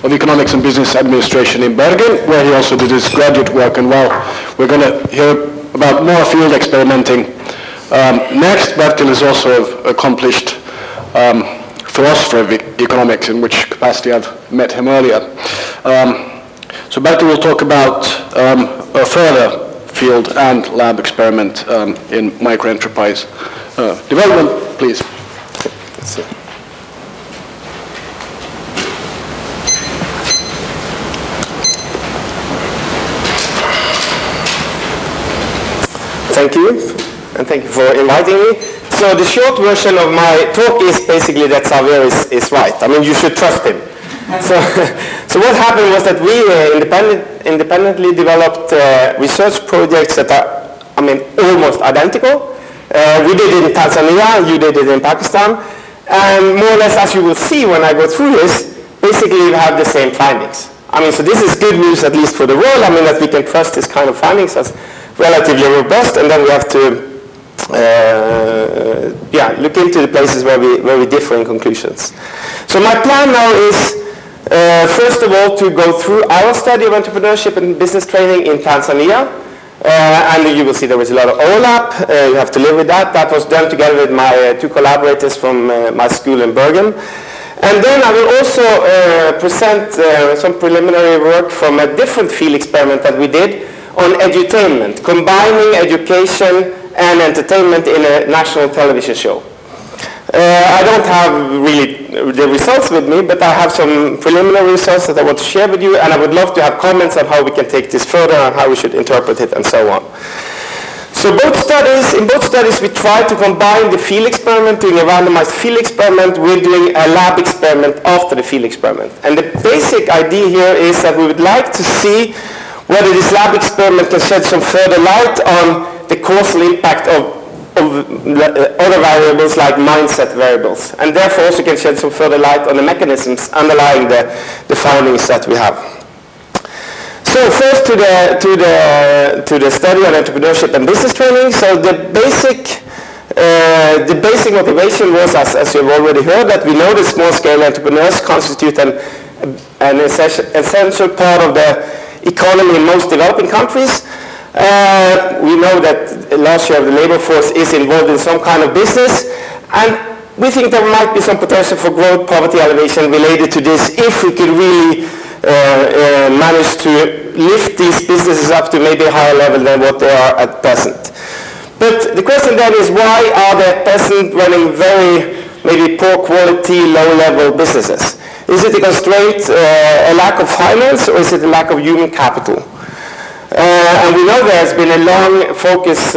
of Economics and Business Administration in Berge, where he also did his graduate work. And while we're going to hear about more field experimenting next, Bertil is also an accomplished philosopher of economics, in which capacity I've met him earlier. So Bertil will talk about a further field and lab experiment in microenterprise development, please. Let's see. Thank you, and thank you for inviting me. So the short version of my talk is basically that Xavier is right. I mean, you should trust him. So what happened was that we independently developed research projects that are, I mean, almost identical. We did it in Tanzania, you did it in Pakistan, and more or less, as you will see when I go through this, basically we have the same findings. I mean, so this is good news, at least for the world. I mean, that we can trust this kind of findings as relatively robust, and then we have to look into the places where we differ in conclusions. So my plan now is, first of all, to go through our study of entrepreneurship and business training in Tanzania. And you will see there was a lot of overlap. You have to live with that. That was done together with my two collaborators from my school in Berge. And then I will also present some preliminary work from a different field experiment that we did on edutainment, combining education and entertainment in a national television show. I don't have really the results with me, but I have some preliminary results that I want to share with you, and I would love to have comments on how we can take this further and how we should interpret it and so on. So in both studies we try to combine the field experiment, doing a randomized field experiment, with doing a lab experiment after the field experiment. And the basic idea here is that we would like to see whether this lab experiment can shed some further light on the causal impact of other variables like mindset variables, and therefore also can shed some further light on the mechanisms underlying the findings that we have. So first to the study on entrepreneurship and business training. So the basic motivation was, as you've already heard, that we know that small-scale entrepreneurs constitute an essential part of the economy in most developing countries. We know that a large share of the labor force is involved in some kind of business, and we think there might be some potential for growth, poverty elevation related to this if we could really manage to lift these businesses up to maybe a higher level than what they are at present. But the question then is, why are they at present running very maybe poor quality, low level businesses? Is it a constraint, a lack of finance, or is it a lack of human capital? And we know there's been a long focus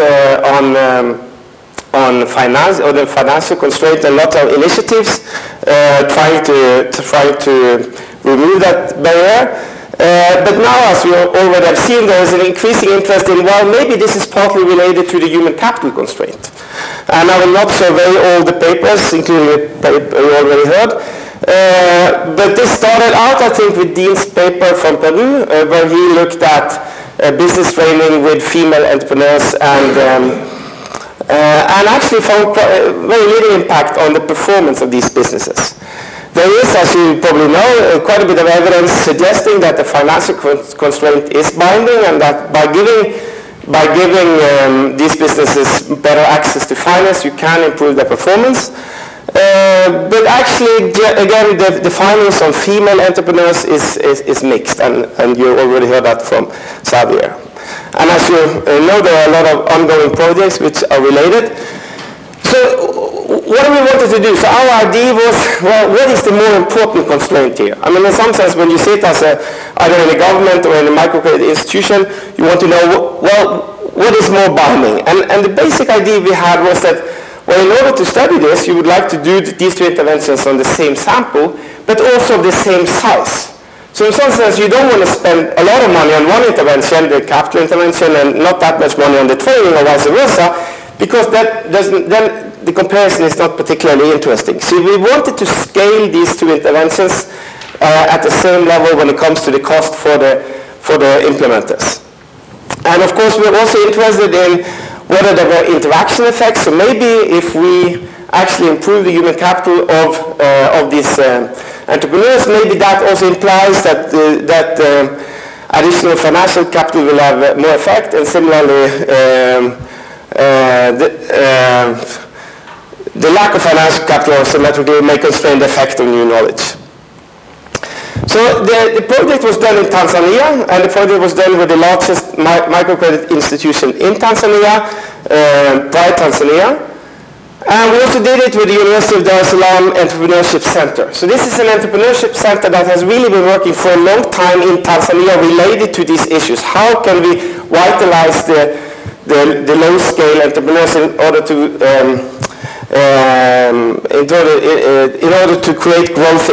on finance, or the financial constraint, and lots of initiatives trying to remove that barrier. But now, as we already have seen, there is an increasing interest in, well, maybe this is partly related to the human capital constraint. And I will not survey all the papers, including the paper you already heard. But this started out, I think, with Dean's paper from Peru, where he looked at business training with female entrepreneurs and actually found very little impact on the performance of these businesses. There is, as you probably know, quite a bit of evidence suggesting that the financial constraint is binding, and that by giving these businesses better access to finance, you can improve their performance. But actually, again, the findings on female entrepreneurs is mixed, and you already heard that from Xavier. And as you know, there are a lot of ongoing projects which are related. So what we wanted to do? So our idea was, well, what is the more important constraint here? I mean, in some sense, when you sit as either in a government or in a microcredit institution, you want to know, well, what is more binding? And the basic idea we had was that, well, in order to study this, you would like to do these two interventions on the same sample, but also the same size. So in some sense, you don't want to spend a lot of money on one intervention, the capital intervention, and not that much money on the training, or vice versa, because that doesn't, then the comparison is not particularly interesting. So we wanted to scale these two interventions at the same level when it comes to the cost for the implementers. And of course, we're also interested in whether there were interaction effects. So maybe if we actually improve the human capital of these entrepreneurs. Maybe that also implies that additional financial capital will have more effect, and similarly the lack of financial capital also symmetrically may constrain the effect of new knowledge. So the project was done in Tanzania, and the project was done with the largest microcredit institution in Tanzania, Pride Tanzania. And we also did it with the University of Dar es Salaam Entrepreneurship Center. So this is an entrepreneurship center that has really been working for a long time in Tanzania related to these issues. How can we vitalize the low-scale entrepreneurs in order to create growth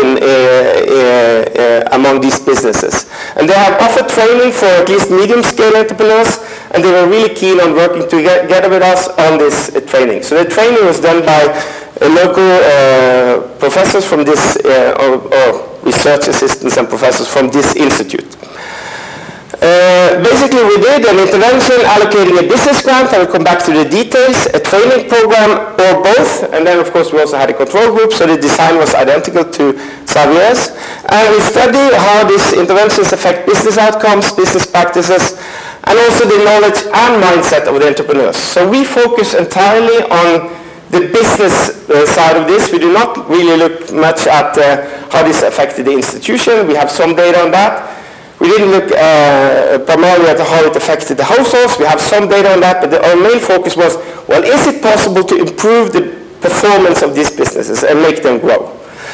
among these businesses. And they have offered training for at least medium-scale entrepreneurs, and they were really keen on working together with us on this training. So the training was done by local professors from this, or research assistants and professors from this institute. Basically, we did an intervention allocating a business grant. I will come back to the details, a training program, or both. And then, of course, we also had a control group, so the design was identical to Xavier's. And we studied how these interventions affect business outcomes, business practices, and also the knowledge and mindset of the entrepreneurs. So we focus entirely on the business side of this. We do not really look much at how this affected the institution. We have some data on that. We didn't look primarily at how it affected the households. We have some data on that, but our main focus was, well, is it possible to improve the performance of these businesses and make them grow?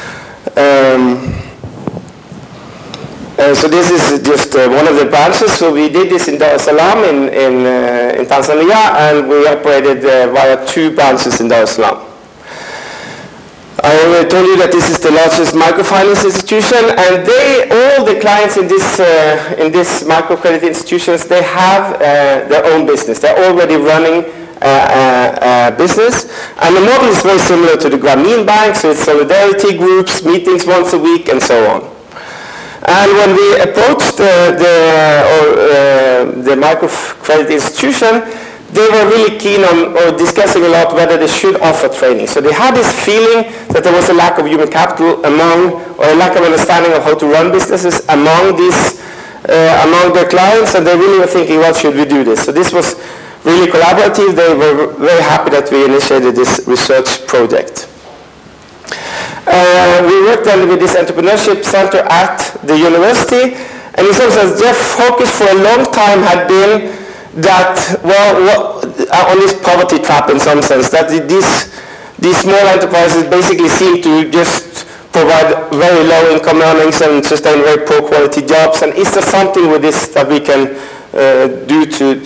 So this is just one of the branches. So we did this in Dar es Salaam in Tanzania, and we operated via 2 branches in Dar es Salaam. I already told you that this is the largest microfinance institution, and all the clients in this microcredit institutions, they have their own business. They're already running a business, and the model is very similar to the Grameen Bank, so it's solidarity groups, meetings once a week, and so on. And when we approached the microcredit institution, they were really keen on discussing a lot whether they should offer training. So they had this feeling that there was a lack of human capital or a lack of understanding of how to run businesses among their clients, and they really were thinking, well, should we do this? So this was really collaborative. They were very happy that we initiated this research project. We worked then with this entrepreneurship center at the university, and in some sense their focus for a long time had been that, well, on this poverty trap in some sense, that these small enterprises basically seem to just provide very low income earnings and sustain very poor quality jobs, and is there something with this that we can do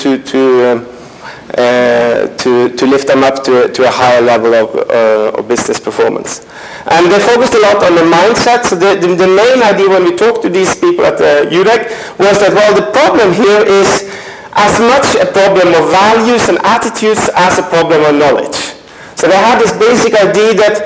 to lift them up to a higher level of business performance? And they focused a lot on the mindset. So the main idea when we talked to these people at the UDEC was that, well, the problem here is as much a problem of values and attitudes as a problem of knowledge. So they had this basic idea that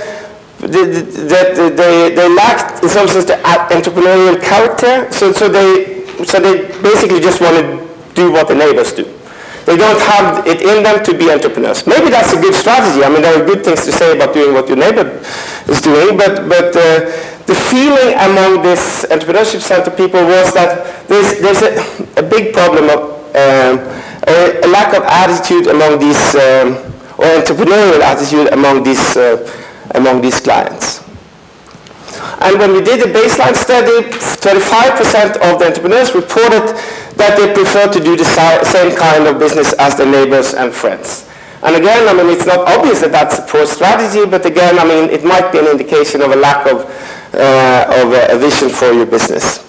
they lacked, in some sense, the entrepreneurial character. So they basically just want to do what the neighbors do. They don't have it in them to be entrepreneurs. Maybe that's a good strategy. I mean, there are good things to say about doing what your neighbor is doing, but the feeling among this entrepreneurship center people was that there's a big problem of a lack of attitude among these, or entrepreneurial attitude among these clients. And when we did the baseline study, 35% of the entrepreneurs reported that they prefer to do the same kind of business as their neighbors and friends. And again, I mean, it's not obvious that that's a poor strategy, but again, I mean, it might be an indication of a lack of a vision for your business.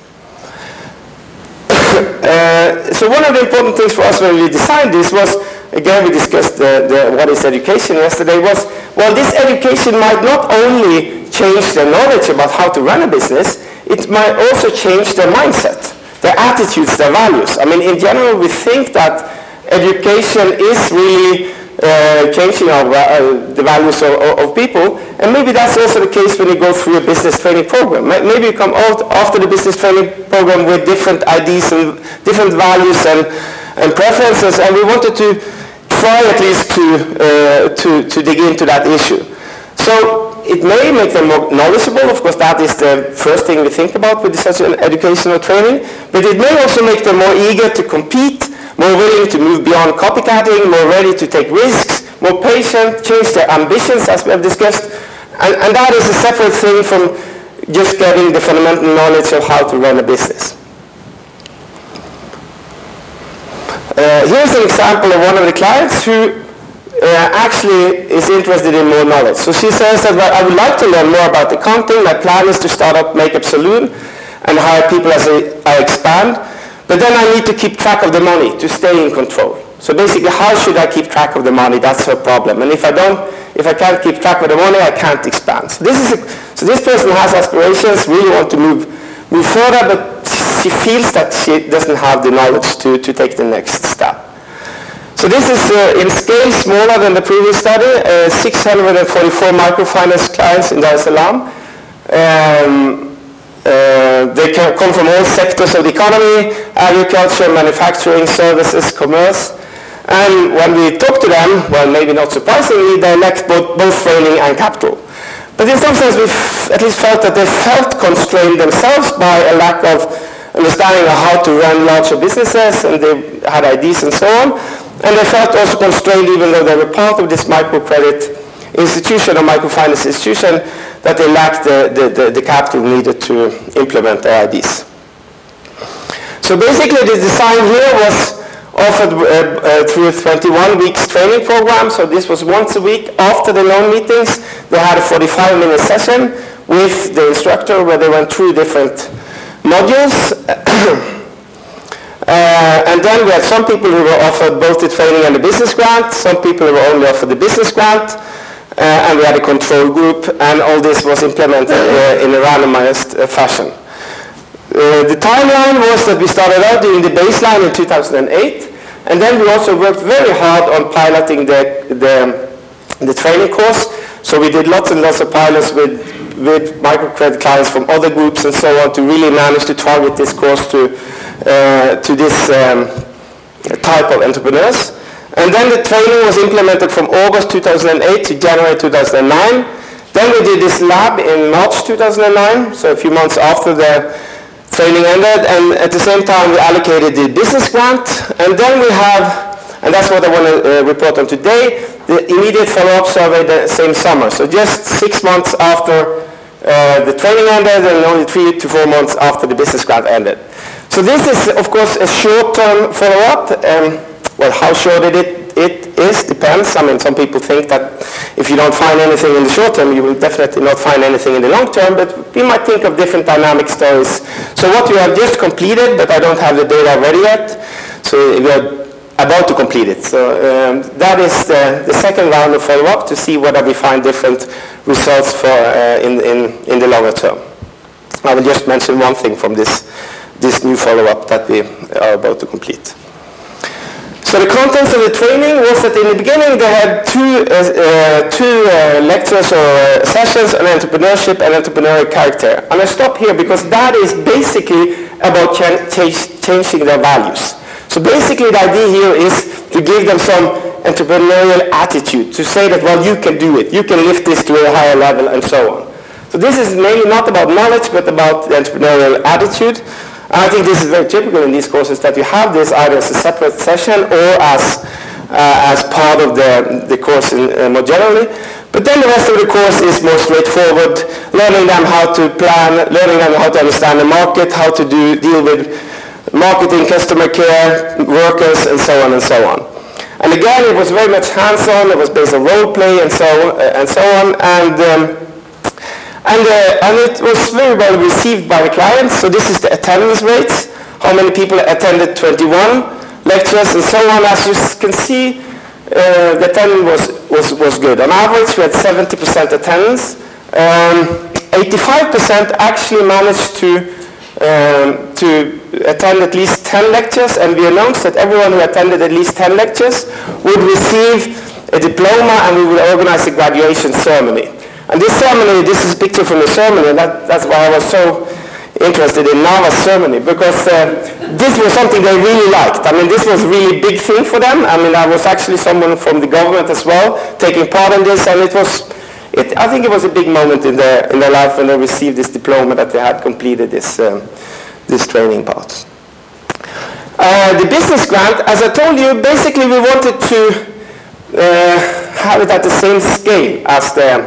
So one of the important things for us when we designed this was, again, we discussed what is education yesterday, was, well, this education might not only change their knowledge about how to run a business, it might also change their mindset, their attitudes, their values. I mean, in general, we think that education is really changing the values of people, and maybe that's also the case when you go through a business training program. Maybe you come out after the business training program with different ideas and different values and preferences, and we wanted to try at least to dig into that issue. So it may make them more knowledgeable. Of course, that is the first thing we think about with such an educational training. But it may also make them more eager to compete, more willing to move beyond copycatting, more ready to take risks, more patient, change their ambitions, as we have discussed. And that is a separate thing from just getting the fundamental knowledge of how to run a business. Here's an example of one of the clients who actually is interested in more knowledge. So she says that, well, I would like to learn more about accounting. My plan is to start up Makeup Saloon and hire people as I expand. But then I need to keep track of the money to stay in control. So basically, how should I keep track of the money? That's her problem. And if I can't keep track of the money, I can't expand. So this person has aspirations, really want to move further, but she feels that she doesn't have the knowledge to take the next step. So this is in scale smaller than the previous study, 644 microfinance clients in Dar es Salaam. They come from all sectors of the economy: agriculture, manufacturing, services, commerce. And when we talk to them, well, maybe not surprisingly, they lack both training and capital. But in some sense, we've at least felt that they felt constrained themselves by a lack of understanding of how to run larger businesses, and they had ideas and so on. And they felt also constrained, even though they were part of this microcredit institution or microfinance institution, that they lacked the capital needed to implement their ideas. So basically, the design here was offered through a 21 weeks training program. So this was once a week after the loan meetings. They had a 45-minute session with the instructor where they went through different modules. And then we had some people who were offered both the training and the business grant. Some people who were only offered the business grant. And we had a control group, and all this was implemented in a randomized fashion. The timeline was that we started out doing the baseline in 2008, and then we also worked very hard on piloting the training course. So we did lots and lots of pilots with microcredit clients from other groups and so on to really manage to target this course to this type of entrepreneurs. And then the training was implemented from August 2008 to January 2009. Then we did this lab in March 2009, so a few months after the training ended. And at the same time, we allocated the business grant. And then we have, and that's what I want to report on today, the immediate follow-up survey the same summer. So just 6 months after the training ended and only 3 to 4 months after the business grant ended. So this is, of course, a short-term follow-up. Well, how short it is depends. I mean, some people think that if you don't find anything in the short term, you will definitely not find anything in the long term, but we might think of different dynamic stories. So what we have just completed, but I don't have the data ready yet, so we are about to complete it. So that is the second round of follow-up to see whether we find different results for in the longer term. I will just mention one thing from this new follow-up that we are about to complete. So the contents of the training was that in the beginning they had two lectures or sessions on entrepreneurship and entrepreneurial character. And I stop here because that is basically about changing their values. So basically the idea here is to give them some entrepreneurial attitude, to say that, well, you can do it, you can lift this to a higher level and so on. So this is mainly not about knowledge, but about the entrepreneurial attitude. I think this is very typical in these courses that you have this either as a separate session or as part of the course more generally. But then the rest of the course is more straightforward, learning them how to plan, learning them how to understand the market, how to deal with marketing, customer care, workers, and so on and so on. And again, it was very much hands-on. It was based on role play and so on. And it was very well received by the clients. So this is the attendance rates, how many people attended 21 lectures and so on. As you can see, the attendance was good. On average, we had 70% attendance. 85% actually managed to attend at least 10 lectures, and we announced that everyone who attended at least 10 lectures would receive a diploma, and we would organize a graduation ceremony. And this ceremony, this is a picture from the ceremony, and that's why I was so interested in Nava's ceremony, because this was something they really liked. I mean, this was a really big thing for them. I mean, I was actually someone from the government as well taking part in this, and it was I think it was a big moment in their life when they received this diploma that they had completed this training part. The business grant, as I told you, basically we wanted to have it at the same scale as the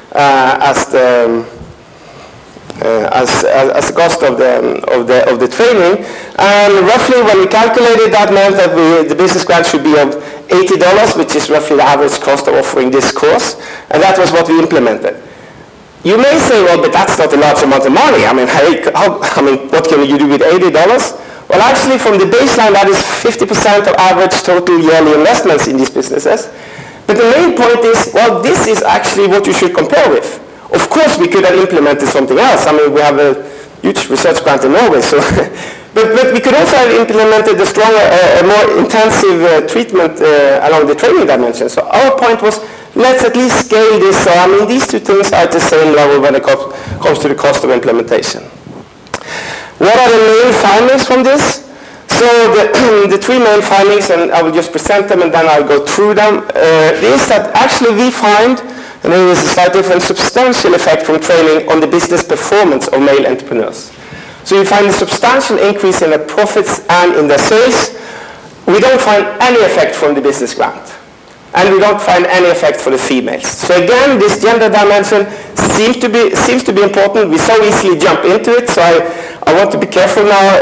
cost of the training, and roughly when we calculated that meant that the business grant should be of $80, which is roughly the average cost of offering this course, and that was what we implemented. You may say, well, but that's not a large amount of money. I mean, what can you do with $80? Well, actually, from the baseline, that is 50% of average total yearly investments in these businesses. But the main point is, well, this is actually what you should compare with. Of course, we could have implemented something else. I mean, we have a huge research grant in Norway, so but we could also have implemented a stronger, more intensive treatment along the training dimension. So our point was, let's at least scale this. So, I mean, these two things are at the same level when it comes to the cost of implementation. What are the main findings from this? So the three main findings, and I will just present them and then I'll go through them, is that actually we find, and there is a slight different, substantial effect from training on the business performance of male entrepreneurs. So you find a substantial increase in their profits and in their sales. We don't find any effect from the business grant. And we don't find any effect for the females. So again, this gender dimension seems to be important. We so easily jump into it, so I want to be careful now.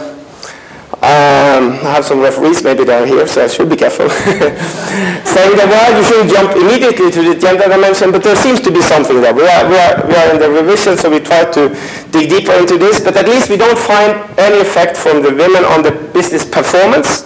I have some referees, maybe they're here, so I should be careful. Saying that, well, you shouldn't jump immediately to the gender dimension, but there seems to be something there. We are in the revision, so we try to dig deeper into this, but at least we don't find any effect from the women on the business performance.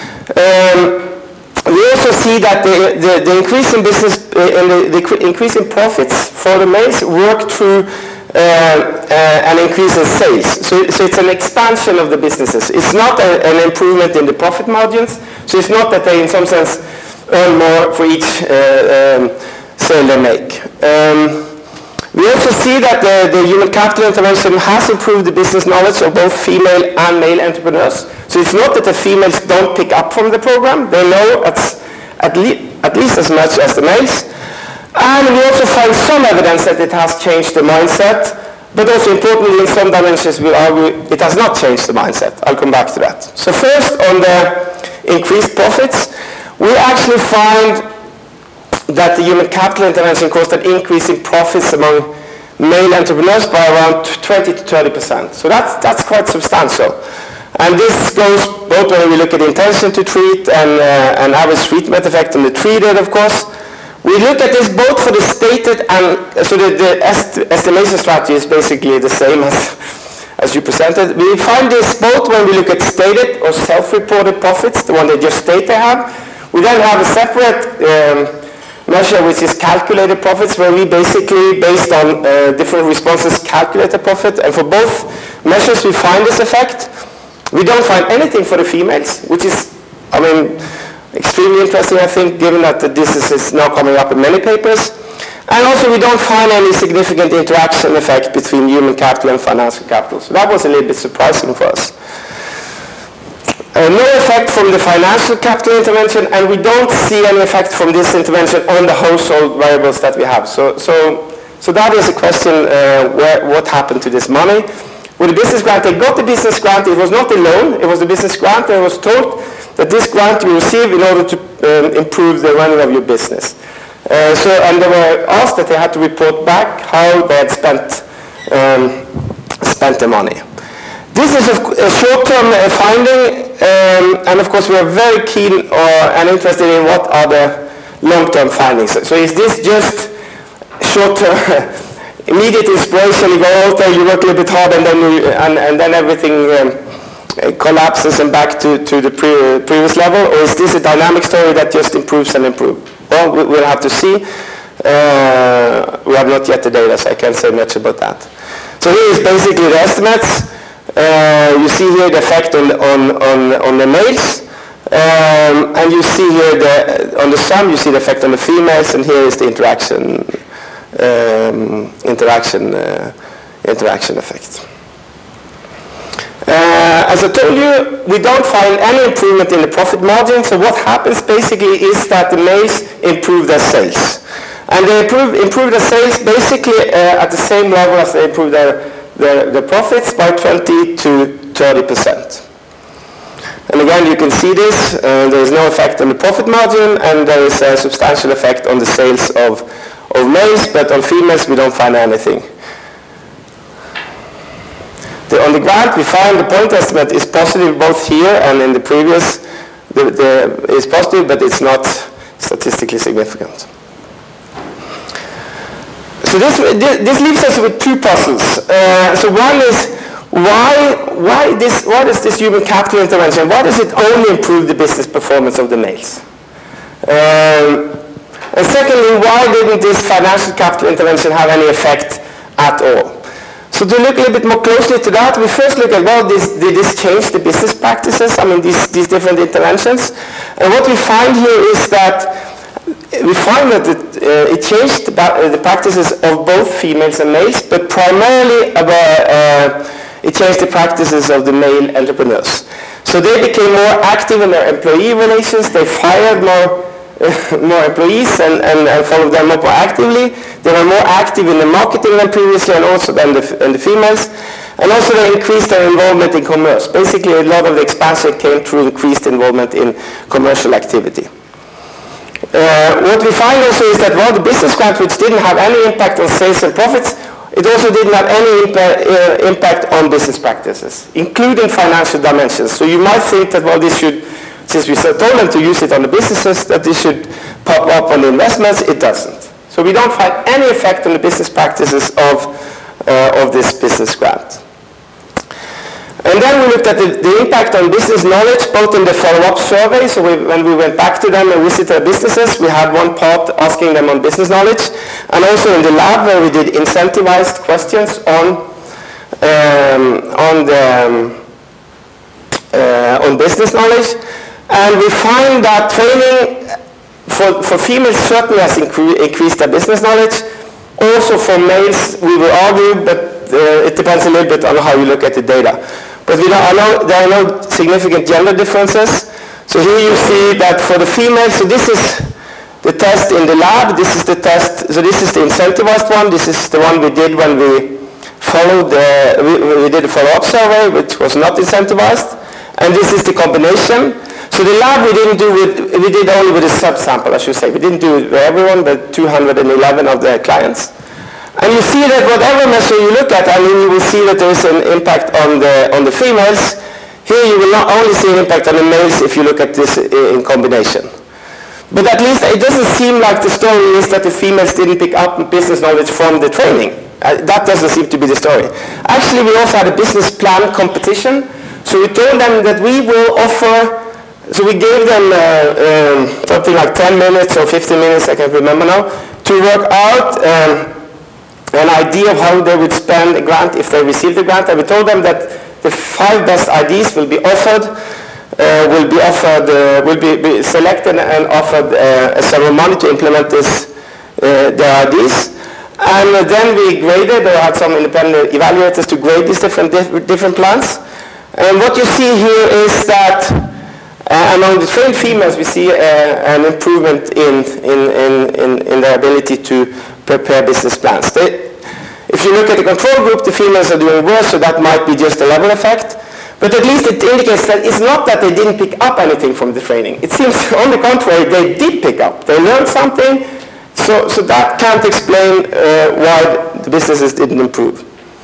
We also see that the increase in business, the increase in profits for the males work through an increase in sales. So it's an expansion of the businesses. It's not an improvement in the profit margins. So it's not that they, in some sense, earn more for each sale they make. We also see that the human capital intervention has improved the business knowledge of both female and male entrepreneurs. So it's not that the females don't pick up from the program. They know at least as much as the males. And we also find some evidence that it has changed the mindset, but also importantly in some dimensions we argue it has not changed the mindset. I'll come back to that. So first on the increased profits, we actually find that the human capital intervention caused an increase in profits among male entrepreneurs by around 20 to 30%. So that's quite substantial. And this goes both when we look at intention to treat and average treatment effect on the treated, of course. We look at this both for the stated and, so the estimation strategy is basically the same as you presented. We find this both when we look at stated or self-reported profits, the one they just state they have. We then have a separate measure which is calculated profits, where we basically, based on different responses, calculate the profit. And for both measures we find this effect. We don't find anything for the females, which is, I mean, extremely interesting, I think, given that this is now coming up in many papers. And also we don't find any significant interaction effect between human capital and financial capital. So that was a little bit surprising for us. No effect from the financial capital intervention, and we don't see any effect from this intervention on the household variables that we have. So that is a question, what happened to this money? With the business grant, they got the business grant. It was not a loan, it was the business grant. They was told that this grant you receive in order to improve the running of your business. And they were asked that they had to report back how they had spent the money. This is a short-term finding, and of course we are very keen and interested in what are the long-term findings. So is this just short-term, immediate inspiration, you go out there, you work a little bit hard, and then everything collapses and back to the previous level, or is this a dynamic story that just improves and improves? Well, we'll have to see. We have not yet the data, so I can't say much about that. So here is basically the estimates. You see here the effect on the males, and you see here on the sum, you see the effect on the females, and here is the interaction effect. As I told you, we don't find any improvement in the profit margin. So what happens basically is that the males improve their sales. And they improved their sales basically at the same level as they improved their profits by 20 to 30%. And again, you can see this. There is no effect on the profit margin, and there is a substantial effect on the sales of males, but on females we don't find anything. On the grant, we find the point estimate is positive both here and in the previous. It's positive, but it's not statistically significant. So this leaves us with two puzzles. So one is, why does this human capital intervention, why does it only improve the business performance of the males? And secondly, why didn't this financial capital intervention have any effect at all? So to look a little bit more closely to that, we first look at, well, did this change the business practices? I mean, these different interventions. And what we find here is that we find that it changed the practices of both females and males, but primarily it changed the practices of the male entrepreneurs. So they became more active in their employee relations, they fired more employees and followed them up more actively. They were more active in the marketing than previously, and also than the females. And also they increased their involvement in commerce. Basically, a lot of the expansion came through increased involvement in commercial activity. What we find also is that while the business grant, which didn't have any impact on sales and profits, it also didn't have any impact on business practices, including financial dimensions. So you might think that, well, this should, since we told them to use it on the businesses, that this should pop up on the investments. It doesn't. So we don't find any effect on the business practices of this business grant. And then we looked at the impact on business knowledge, both in the follow-up survey. So when we went back to them and visited their businesses, we had one part asking them on business knowledge, and also in the lab where we did incentivized questions on business knowledge. And we find that training for females certainly has increased their business knowledge. Also for males, we will argue, but it depends a little bit on how you look at the data. But there are no significant gender differences. So here you see that for the females, so this is the test in the lab, this is the test, so this is the incentivized one, this is the one we did when we followed we did a follow-up survey, which was not incentivized, and this is the combination. So the lab we did only with a subsample, I should say. We didn't do it with everyone, but 211 of the clients. And you see that whatever measure you look at, I mean, you will see that there is an impact on the females. Here you will not only see an impact on the males if you look at this in combination. But at least it doesn't seem like the story is that the females didn't pick up business knowledge from the training. That doesn't seem to be the story. Actually, we also had a business plan competition. So we told them that we will offer, so we gave them something like 10 minutes or 15 minutes, I can't remember now, to work out an idea of how they would spend a grant if they received the grant. And we told them that the 5 best ideas will be offered, will be selected and offered a ceremony to implement their ideas. And then we graded, or had some independent evaluators to grade these different plans. And what you see here is that among the trained females, we see an improvement in their ability to prepare business plans. If you look at the control group, the females are doing worse, so that might be just a level effect. But at least it indicates that it's not that they didn't pick up anything from the training. It seems, on the contrary, they did pick up. They learned something, so that can't explain why the businesses didn't improve.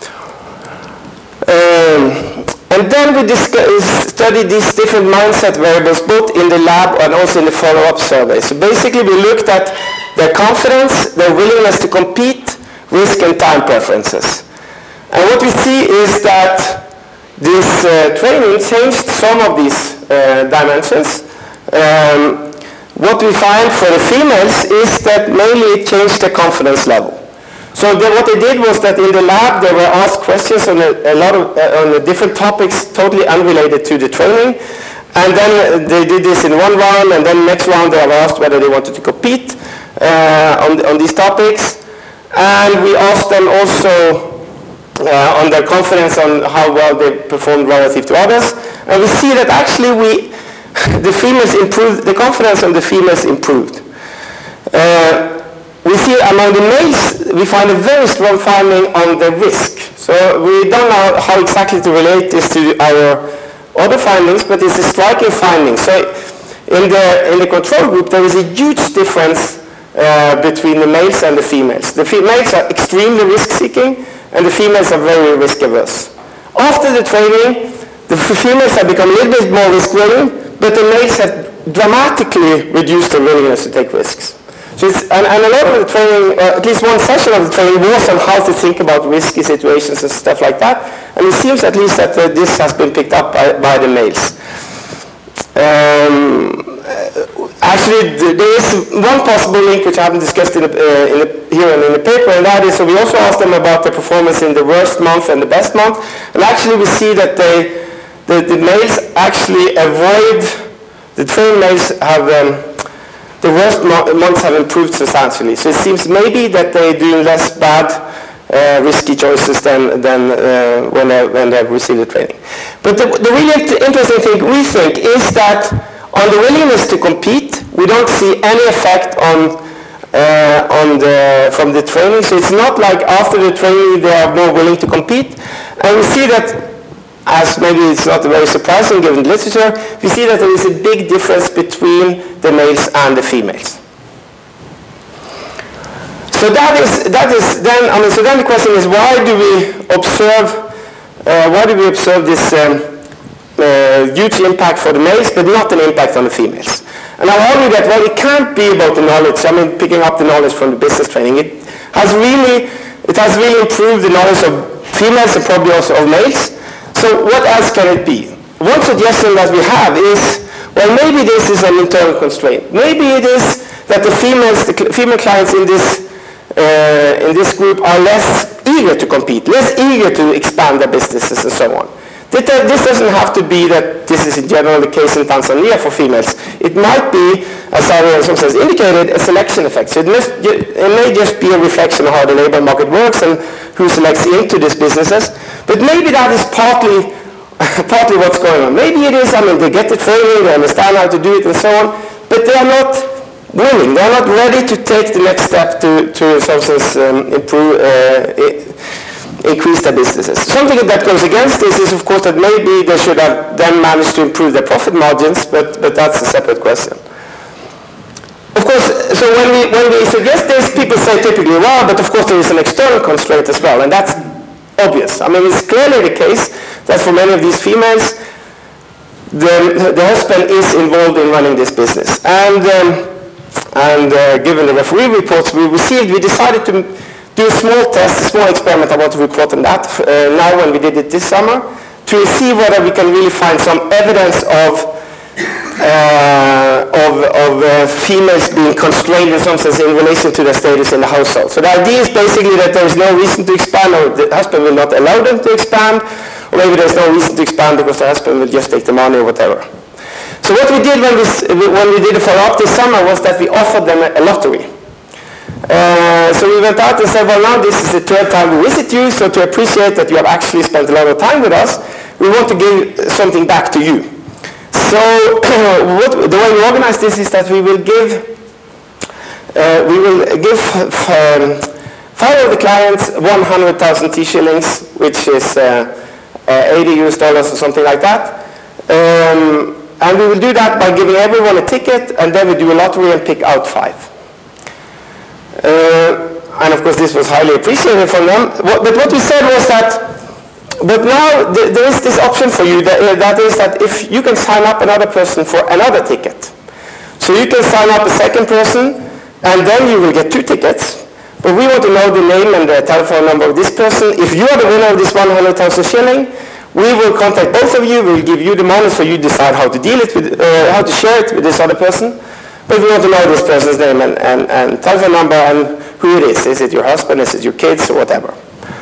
And then we studied these different mindset variables, both in the lab and also in the follow-up survey. So basically, we looked at their confidence, their willingness to compete, risk and time preferences. And what we see is that this training changed some of these dimensions. What we find for the females is that mainly it changed the confidence level. So what they did was that in the lab they were asked questions on a lot of on different topics totally unrelated to the training. And then they did this in one round, and then next round they were asked whether they wanted to compete on these topics. And we asked them also on their confidence on how well they performed relative to others. And we see that actually the females improved, the confidence of the females improved. We see among the males, we find a very strong finding on the risk. So we don't know how exactly to relate this to our other findings, but it's a striking finding. So in the control group, there is a huge difference between the males and the females. The males are extremely risk-seeking, and the females are very risk-averse. After the training, the females have become a little bit more risk-willing, but the males have dramatically reduced their willingness to take risks. So and a lot of the training, at least one session of the training, was on how to think about risky situations and stuff like that. And it seems at least that this has been picked up by the males. Actually, there is one possible link which I haven't discussed here and in the paper, and that is, so we also asked them about their performance in the worst month and the best month. And actually we see that the males actually avoid, the trained males have, the worst months have improved substantially. So it seems maybe that they're doing less bad, risky choices than when they've received the training. But the really interesting thing we think is that on the willingness to compete, we don't see any effect from the training. So it's not like after the training they are more willing to compete. And we see that, as maybe it's not very surprising given the literature, we see that there is a big difference between the males and the females. So that is then, I mean, so then the question is, why do we observe this huge impact for the males, but not an impact on the females? And I'll argue that, well, it can't be about the knowledge, I mean, picking up the knowledge from the business training. It has really improved the knowledge of females and probably also of males. So what else can it be? One suggestion that we have is, well, maybe this is an internal constraint. Maybe it is that the female clients in this group are less eager to compete, less eager to expand their businesses and so on. This doesn't have to be that this is in general the case in Tanzania for females. It might be, as Ivar in some sense indicated, a selection effect. So it may just be a reflection of how the labor market works and who selects into these businesses. But maybe that is partly what's going on. Maybe it is, I mean, they get the training, they understand how to do it and so on, but they are not willing, they are not ready to take the next step to in some sense, increase their businesses. Something that goes against this is, of course, that maybe they should have then managed to improve their profit margins, but that's a separate question. Of course, so when we suggest this, people say typically, well, but of course there is an external constraint as well, and that's obvious. I mean, it's clearly the case that for many of these females, the husband is involved in running this business. And given the referee reports we received, we decided to do a small test, a small experiment. I want to report on that now when we did it this summer, to see whether we can really find some evidence of females being constrained in some sense in relation to their status in the household. So the idea is basically that there is no reason to expand, or the husband will not allow them to expand, or maybe there's no reason to expand because the husband will just take the money or whatever. So what we did when we did a follow-up this summer was that we offered them a lottery. So we went out and said, well, now this is the third time we visit you, so to appreciate that you have actually spent a lot of time with us, we want to give something back to you. So the way we organize this is that we will give 5 of the clients 100,000 T-shillings, which is $80 or something like that. And we will do that by giving everyone a ticket, and then we do a lottery and pick out 5. And of course this was highly appreciated from them. But what we said was that, but now there is this option for you, that is that if you can sign up another person for another ticket. So you can sign up a second person, and then you will get 2 tickets. But we want to know the name and the telephone number of this person. If you are the winner of this 100,000 shilling, we will contact both of you, we will give you the money so you decide how to deal it with, how to share it with this other person. But we want to know this person's name and telephone number and who it is. Is it your husband, is it your kids, or whatever.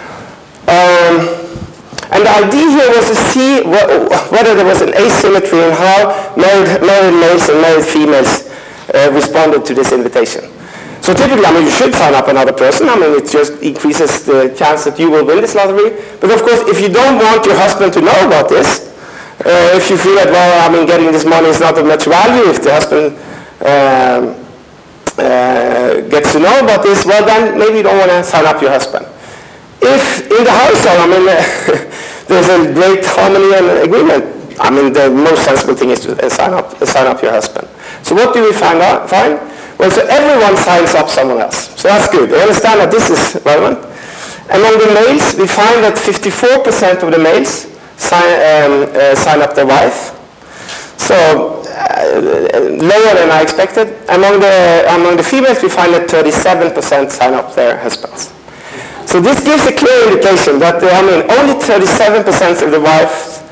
And the idea here was to see whether there was an asymmetry in how married males and married females responded to this invitation. So typically, I mean, you should sign up another person. I mean, it just increases the chance that you will win this lottery. But of course, if you don't want your husband to know about this, if you feel that, well, I mean, getting this money is not of much value, if the husband gets to know about this, well then maybe you don't want to sign up your husband. If in the household, I mean, there's a great harmony and agreement, I mean, the most sensible thing is to sign up your husband. So what do we find? Well, so everyone signs up someone else. So that's good. We understand that this is relevant. Among the males, we find that 54% of the males sign up their wife. So lower than I expected. Among the females, we find that 37% sign up their husbands. So this gives a clear indication that only 37% of the wives,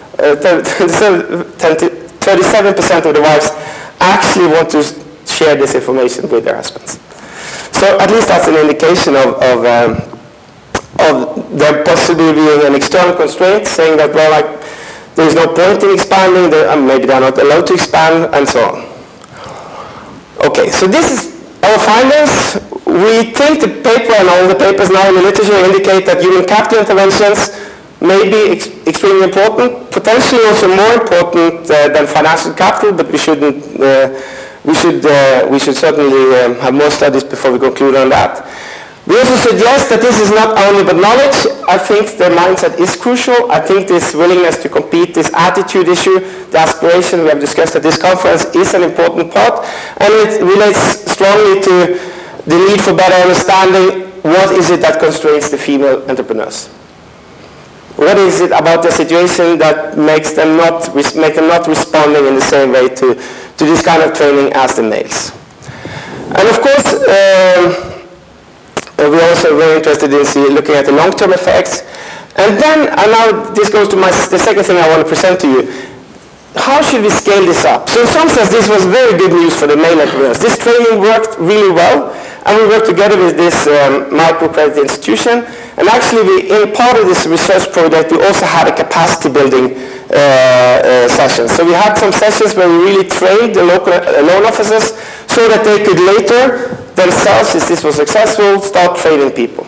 37% of the wives actually want to share this information with their husbands. So at least that's an indication of there possibly being an external constraint, saying that, well, like, there's no point in expanding, maybe they're not allowed to expand, and so on. Okay, so this is our findings. We think the paper and all the papers now in the literature indicate that human capital interventions may be extremely important, potentially also more important than financial capital, but we should certainly have more studies before we conclude on that. We also suggest that this is not only about knowledge. I think the mindset is crucial. I think this willingness to compete, this attitude issue, the aspiration we have discussed at this conference is an important part, and it relates strongly to the need for better understanding what is it that constrains the female entrepreneurs. What is it about the situation that makes them not responding in the same way to this kind of training as the males? And of course, we're also very interested in looking at the long-term effects. And then, and now this goes to the second thing I want to present to you. How should we scale this up? So in some sense, this was very good news for the male entrepreneurs. This training worked really well, and we worked together with this microcredit institution. And actually, in part of this research project, we also had a capacity building session. So we had some sessions where we really trained the local loan officers so that they could later themselves, if this was successful, start training people.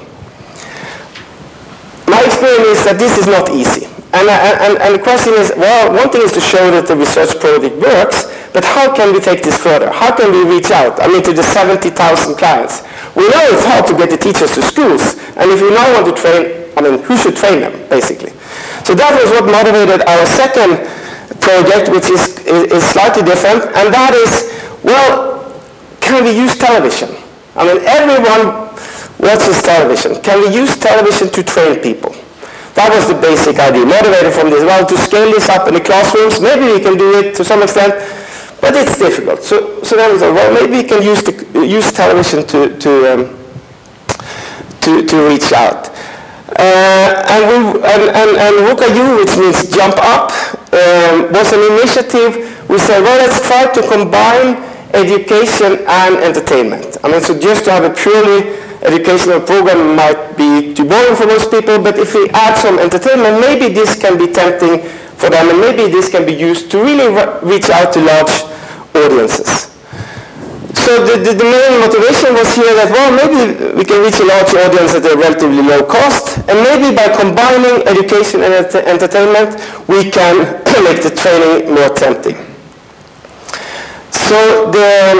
My experience is that this is not easy. And the question is, well, one thing is to show that the research project works, but how can we take this further? How can we reach out, to the 70,000 clients? We know it's hard to get the teachers to schools, and if we now want to train, who should train them, basically? So that was what motivated our second project, which is slightly different, and that is, well, can we use television? Everyone watches television. Can we use television to train people? That was the basic idea, motivated from this. Well, to scale this up in the classrooms, maybe we can do it to some extent, but it's difficult. So then we thought, well, maybe we can use television to reach out. And WUKA-U, which means jump up, was an initiative. We said, well, let's try to combine education and entertainment. So just to have a purely educational program might be too boring for most people, but if we add some entertainment, maybe this can be tempting for them, and maybe this can be used to really reach out to large audiences. So the main motivation was here that, well, maybe we can reach a large audience at a relatively low cost, and maybe by combining education and entertainment, we can make the training more tempting. So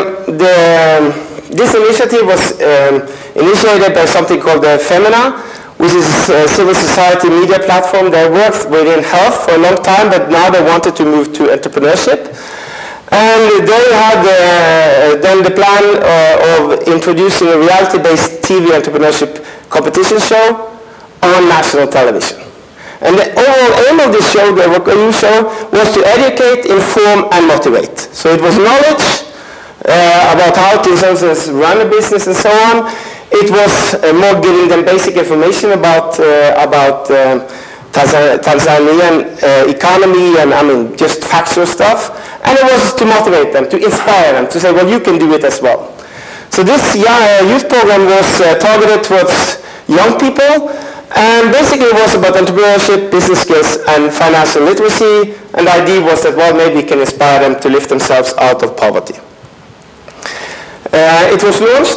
this initiative was initiated by something called the Femina, which is a civil society media platform that worked within health for a long time, but now they wanted to move to entrepreneurship. And they had done the plan of introducing a reality-based TV entrepreneurship competition show on national television. And the overall aim of this show, the WUKA-U show, was to educate, inform, and motivate. So it was knowledge about how to, in some sense, run a business and so on. It was more giving them basic information about Tanzanian economy and just factual stuff. And it was to motivate them, to inspire them, to say, well, you can do it as well. So this youth program was targeted towards young people, and basically it was about entrepreneurship, business skills, and financial literacy. And the idea was that, well, maybe we can inspire them to lift themselves out of poverty. It was launched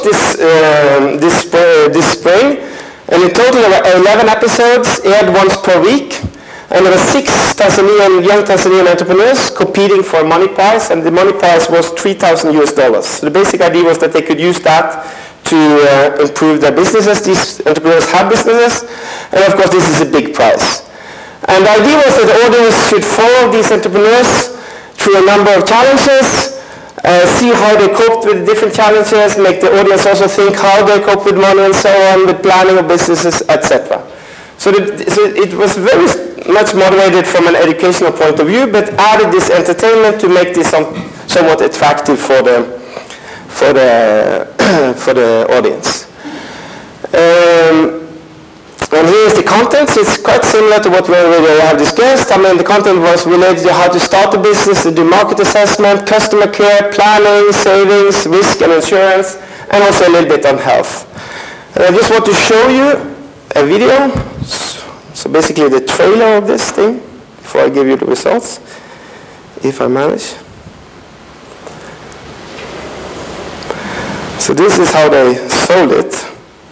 this spring, and in total there were 11 episodes, aired once per week. And there were 6 young Tanzanian entrepreneurs competing for a money prize, and the money prize was $3,000 US. So the basic idea was that they could use that to improve their businesses. These entrepreneurs have businesses, and of course this is a big prize. And the idea was that the audience should follow these entrepreneurs through a number of challenges, see how they coped with the different challenges, make the audience also think how they cope with money and so on, the planning of businesses, etc. So it was very much motivated from an educational point of view, but added this entertainment to make this somewhat attractive for the audience. And here's the content. It's quite similar to what we already have discussed. I mean, the content was related to how to start a business, to do market assessment, customer care, planning, savings, risk and insurance, and also a little bit on health. And I just want to show you a video. So basically the trailer of this thing, before I give you the results, if I manage. So this is how they sold it.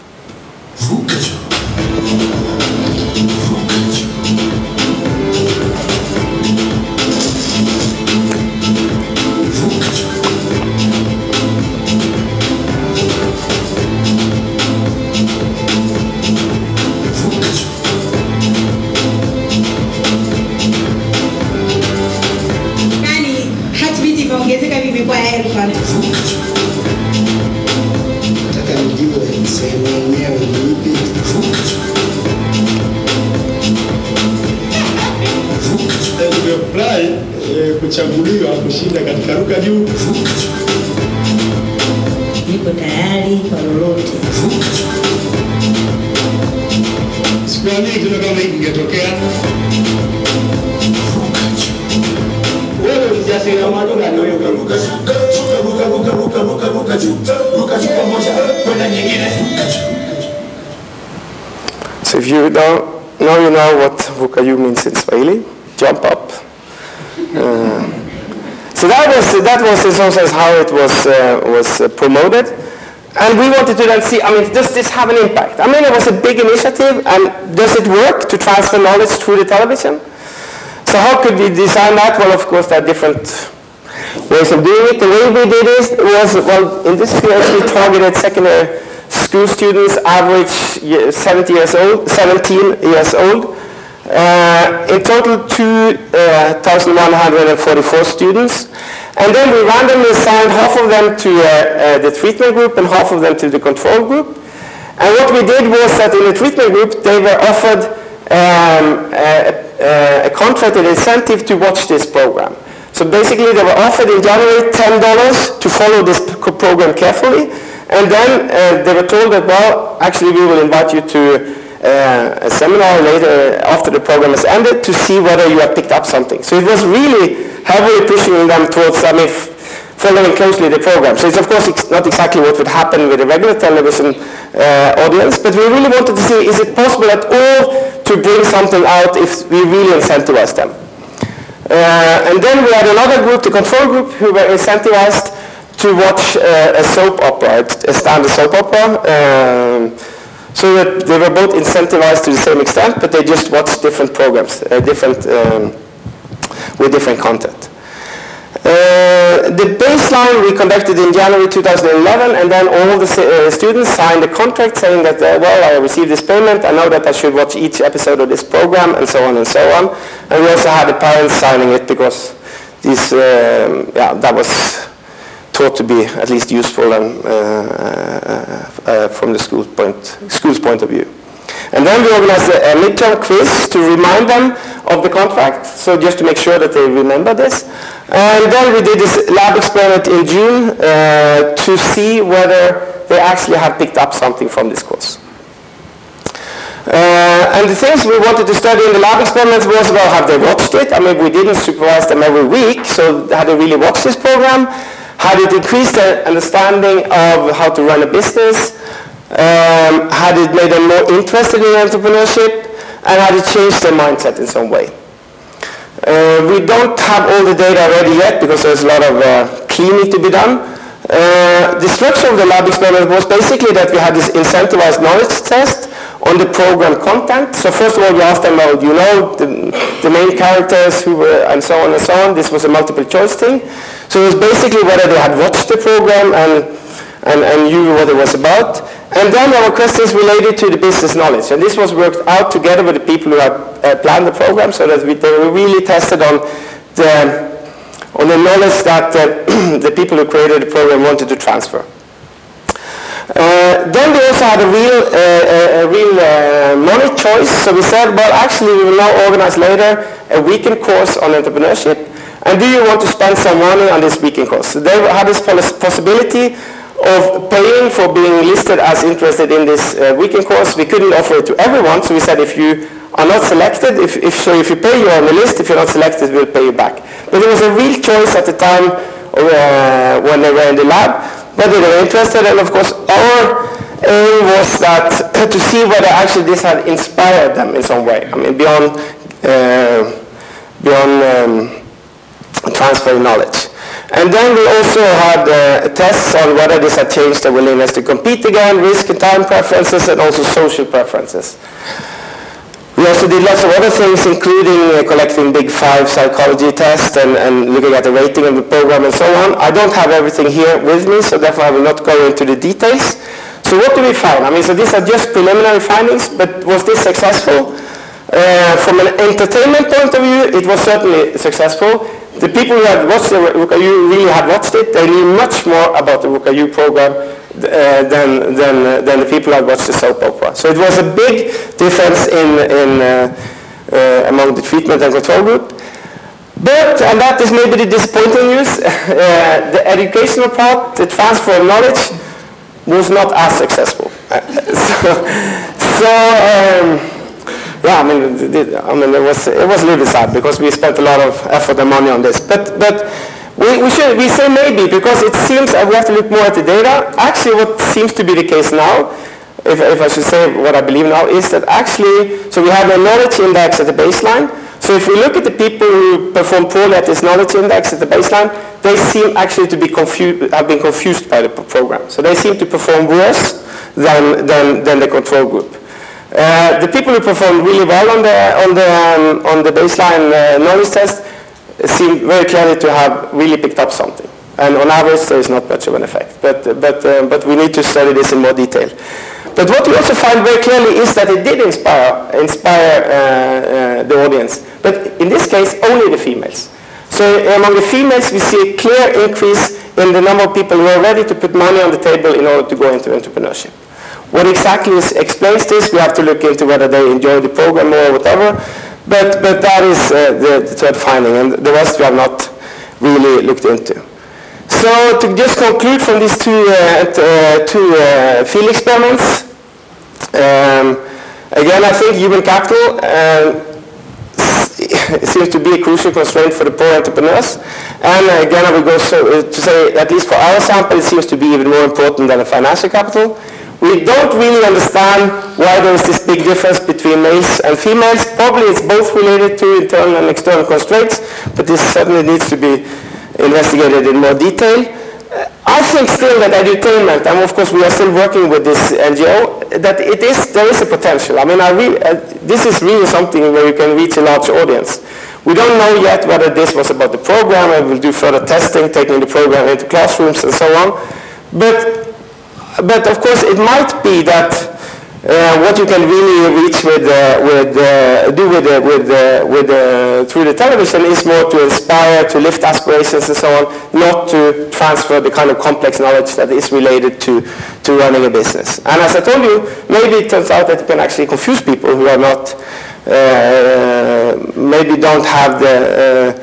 Kuchaguliwa kushinda katika ruka juu. Niko tayari kwa lolote. Sikuamini kitu kama hiki kingetokea. Wewe mjasiriamali gani wewe? Ruka pamoja kwenda nyingine. So if you don't know, you know what Vukayu means in Swahili. Jump up. So that was in some sense how it was promoted, and we wanted to then see. I mean, does this have an impact? I mean, it was a big initiative, and does it work to transfer knowledge through the television? So how could we design that? Well, of course, there are different ways of doing it. The way we did it was, well, in this case, we targeted secondary school students, average 17 years old. In total, 2,144 students. And then we randomly assigned half of them to the treatment group and half of them to the control group. And what we did was that in the treatment group, they were offered a contracted incentive to watch this program. So basically, they were offered in January $10 to follow this program carefully. And then they were told that, well, actually, we will invite you to a seminar later after the program has ended to see whether you have picked up something. So it was really heavily pushing them towards, following closely the program. So it's of course not exactly what would happen with a regular television audience, but we really wanted to see, is it possible at all to bring something out if we really incentivize them? And then we had another group, the control group, who were incentivized to watch a soap opera, a standard soap opera. So that they were both incentivized to the same extent, but they just watched different programs, with different content. The baseline we conducted in January 2011, and then all the students signed a contract saying that, well, I received this payment, I know that I should watch each episode of this program, and so on and so on. And we also had the parents signing it because these, that was thought to be at least useful and, from the school's point of view. And then we organized a midterm quiz to remind them of the contract, so just to make sure that they remember this. And then we did this lab experiment in June to see whether they actually have picked up something from this course. And the things we wanted to study in the lab experiments was, well, have they watched it? I mean, we didn't supervise them every week, so had they really watched this program? Had it increased their understanding of how to run a business? Had it made them more interested in entrepreneurship? And had it changed their mindset in some way? We don't have all the data ready yet because there's a lot of cleaning to be done. The structure of the lab experiment was basically that we had this incentivized knowledge test. on the program content. So first of all, we asked them about, you know, the main characters who were, and so on and so on. This was a multiple choice thing. So it was basically whether they had watched the program and knew what it was about. And then our questions related to the business knowledge. And this was worked out together with the people who had planned the program, so that they were really tested on the knowledge that the people who created the program wanted to transfer. Then we also had a real money choice. So we said, well, actually, we will now organize later a weekend course on entrepreneurship. And do you want to spend some money on this weekend course? So they had this possibility of paying for being listed as interested in this weekend course. We couldn't offer it to everyone, so we said if you are not selected, if you pay, you're on the list. If you're not selected, we'll pay you back. But there was a real choice at the time when they were in the lab, whether they were interested. And of course, our aim was that to see whether actually this had inspired them in some way. I mean, beyond transferring knowledge. And then we also had tests on whether this had changed their willingness to compete again, risk and time preferences, and also social preferences. We also did lots of other things, including collecting big 5 psychology tests and looking at the rating of the program and so on. I don't have everything here with me, so therefore I will not go into the details. So what do we find? I mean, so these are just preliminary findings, but was this successful? From an entertainment point of view, it was certainly successful. The people who had watched the Ruka-U really had watched it. They knew much more about the Ruka-U program than the people who had watched the soap opera. So it was a big difference among the treatment and control group. But, and that is maybe the disappointing news, the educational part, the transfer of knowledge, was not as successful. Yeah, I mean, it was a little bit sad because we spent a lot of effort and money on this. But we say maybe because it seems that we have to look more at the data. Actually, what seems to be the case now, if I should say what I believe now, is that actually, so we have a knowledge index at the baseline. So if we look at the people who perform poorly at this knowledge index at the baseline, they seem actually to be have been confused by the program. So they seem to perform worse than the control group. The people who performed really well on the baseline knowledge test seem very clearly to have really picked up something. And on average, there is not much of an effect. But we need to study this in more detail. But what we also find very clearly is that it did inspire the audience. But in this case, only the females. So among the females, we see a clear increase in the number of people who are ready to put money on the table in order to go into entrepreneurship. What exactly explains this, we have to look into whether they enjoy the program or whatever. But that is the third finding, and the rest we have not really looked into. So to just conclude from these two field experiments, again, I think human capital seems to be a crucial constraint for the poor entrepreneurs. And again, I will go to say, at least for our sample, it seems to be even more important than the financial capital. We don't really understand why there is this big difference between males and females. Probably it's both related to internal and external constraints, but this certainly needs to be investigated in more detail. I think still that edutainment, and of course we are still working with this NGO, that there is a potential. I mean, this is really something where you can reach a large audience. We don't know yet whether this was about the program, and we'll do further testing, taking the program into classrooms and so on. But of course, it might be that what you can really reach through the television is more to inspire, to lift aspirations and so on, not to transfer the kind of complex knowledge that is related to running a business. And as I told you, maybe it turns out that you can actually confuse people who are not, maybe don't have the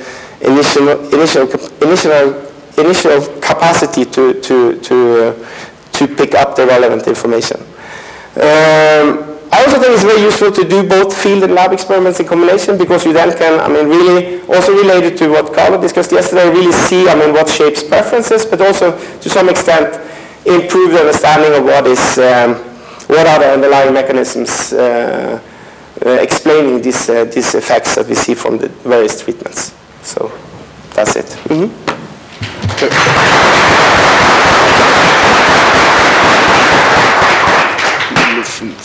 initial capacity to pick up the relevant information. I also think it's very useful to do both field and lab experiments in combination, because you then can, I mean, really, also related to what Carlo discussed yesterday, really see, I mean, what shapes preferences, but also to some extent improve the understanding of what are the underlying mechanisms explaining these effects that we see from the various treatments. So that's it. Mm-hmm.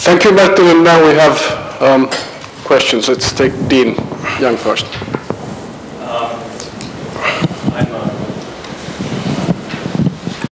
Thank you, Bertil. And now we have questions. Let's take Dean Young first.